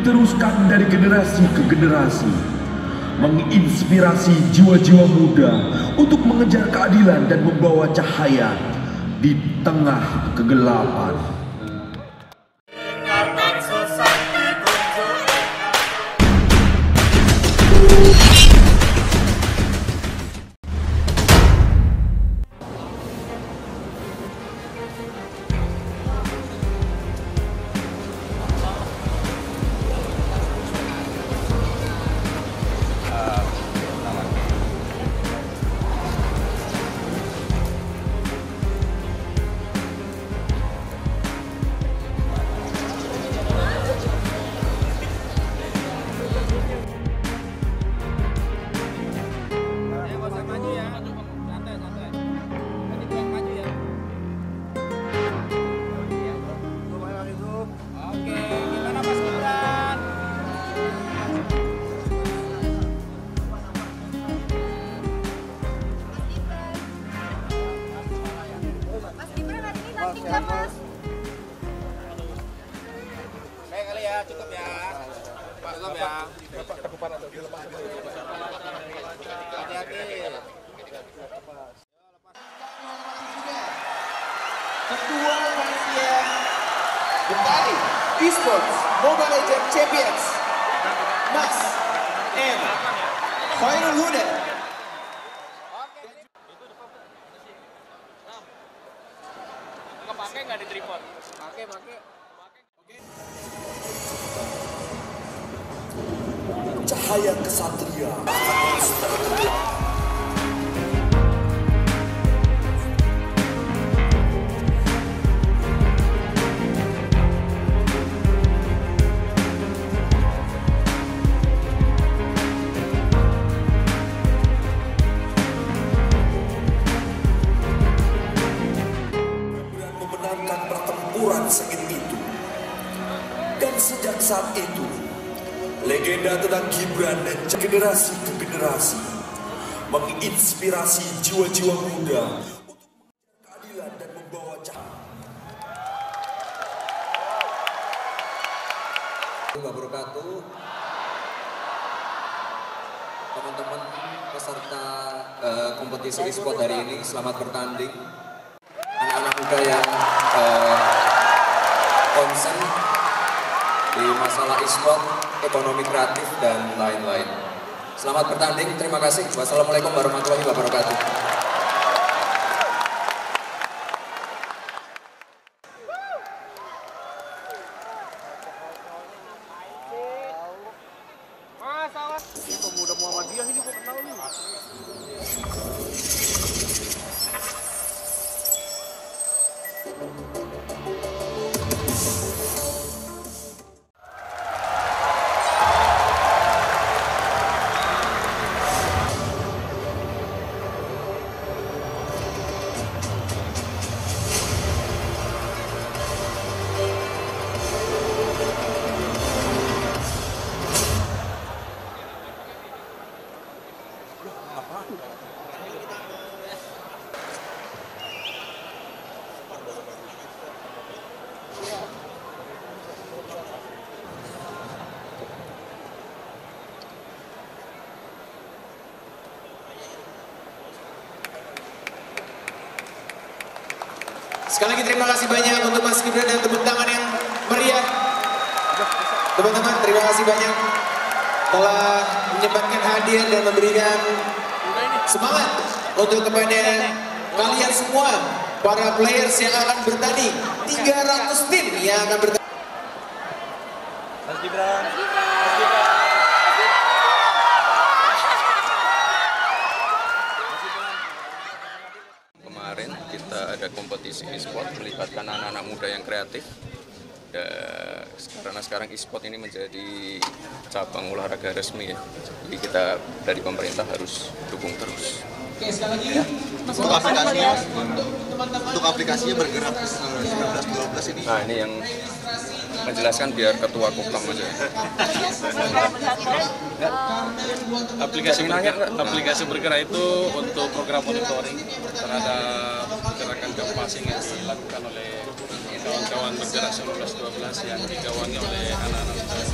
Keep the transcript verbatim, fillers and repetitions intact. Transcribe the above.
diteruskan dari generasi ke generasi, menginspirasi jiwa-jiwa muda untuk mengejar keadilan dan membawa cahaya di tengah kegelapan. Baik kali ya, cukup ya. Cukup ya. Hati-hati. Ketua Panitia Betawi Esports Mobile Legends Champions Mas M Khairul Huda. Kepake nggak di tripod? Pakai, pakai. Cahaya kesatria. Memenangkan pertempuran sengit itu. Dan sejak saat itu, legenda tentang Gibran dan generasi ke generasi menginspirasi jiwa-jiwa muda untuk mengejar keadilan dan membawa cahaya. Wabarakatuh. Teman-teman peserta uh, kompetisi e-sport hari ini, selamat bertanding. Anak-anak muda yang uh, konsen di masalah e-sport, ekonomi kreatif, dan lain-lain. Selamat bertanding, terima kasih. Wassalamualaikum warahmatullahi wabarakatuh. Ini pemuda Muhammadiyah ini kok kenal nih. Sekali lagi terima kasih banyak untuk Mas Gibran dan tepuk tangan yang meriah. Teman-teman, terima kasih banyak telah menyempatkan hadir dan memberikan semangat untuk kepada kalian semua, para players yang akan bertanding, tiga ratus tim yang akan bertanding. Mas Gibran. Kemarin kita ada kompetisi e-sport melibatkan anak-anak muda yang kreatif. Dan karena sekarang e-sport ini menjadi cabang olahraga resmi ya, jadi kita dari pemerintah harus dukung terus. Oke, sekali lagi ya. untuk aplikasinya, untuk teman-teman, untuk aplikasinya bergerak sembilan belas dua belas ini. Nah ini yang menjelaskan biar ketua Koplam aja. Aplikasi bergerak, aplikasi bergerak itu untuk program monitoring terhadap gerakan geopassing yang dilakukan oleh kawan-kawan bergerak sembilan belas dua belas yang digawangi oleh anak-anak